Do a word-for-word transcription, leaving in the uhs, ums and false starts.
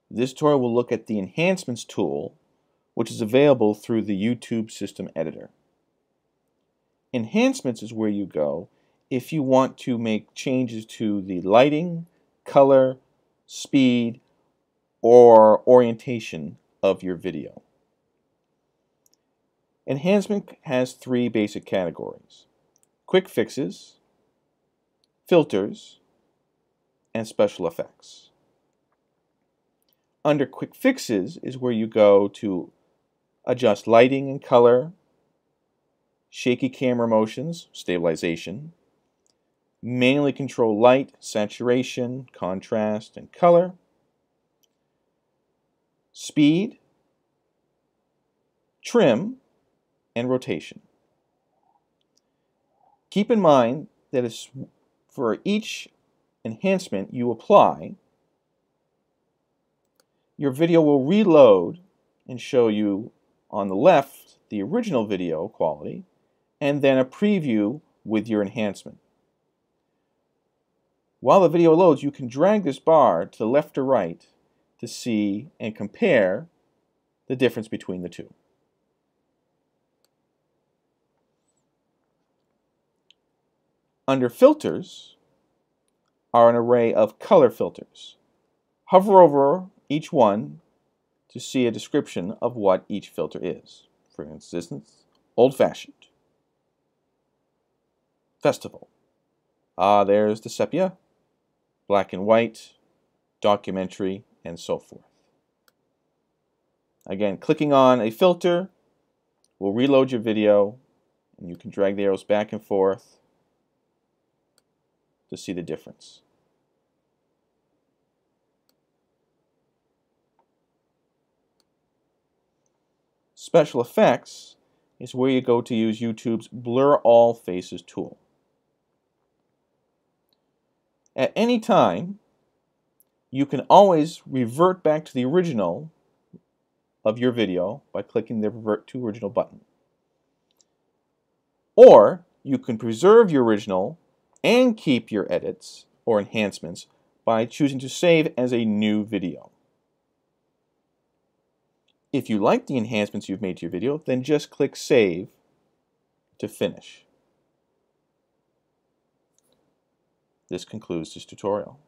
This tutorial will look at the Enhancements tool, which is available through the YouTube System Editor. Enhancements is where you go if you want to make changes to the lighting, color, speed, or orientation of your video. Enhancement has three basic categories: quick fixes, filters, and special effects. Under quick fixes is where you go to adjust lighting and color, shaky camera motions, stabilization, manually control light, saturation, contrast, and color, speed, trim, and rotation. Keep in mind that it's for each enhancement you apply, your video will reload and show you on the left the original video quality and then a preview with your enhancement. While the video loads, you can drag this bar to the left or right to see and compare the difference between the two. Under filters are an array of color filters. Hover over each one to see a description of what each filter is. For instance, old-fashioned, festival. Ah, there's the sepia, black and white, documentary, and so forth. Again, clicking on a filter will reload your video, and you can drag the arrows back and forth to see the difference. Special effects is where you go to use YouTube's Blur All Faces tool. At any time, you can always revert back to the original of your video by clicking the Revert to Original button. Or you can preserve your original and keep your edits or enhancements by choosing to save as a new video. If you like the enhancements you've made to your video, then just click Save to finish. This concludes this tutorial.